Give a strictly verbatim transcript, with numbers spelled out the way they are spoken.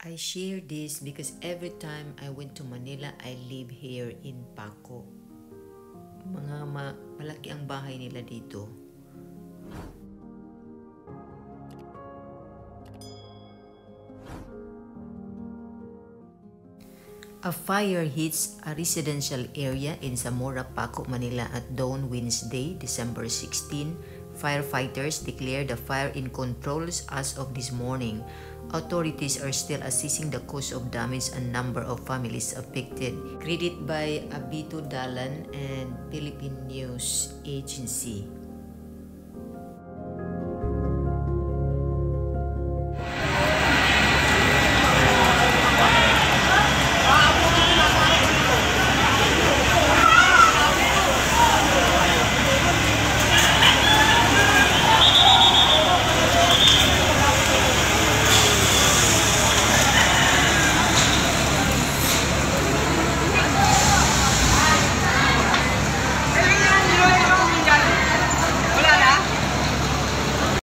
I share this because every time I went to Manila, I live here in Paco. Mga ma malaki ang bahay nila dito. A fire hits a residential area in Zamora Paco Manila at dawn Wednesday, December sixteenth. Firefighters declared the fire in control as of this morning. Authorities are still assessing the cause of damage and number of families affected. Credit by Abito Dalan and Philippine News Agency.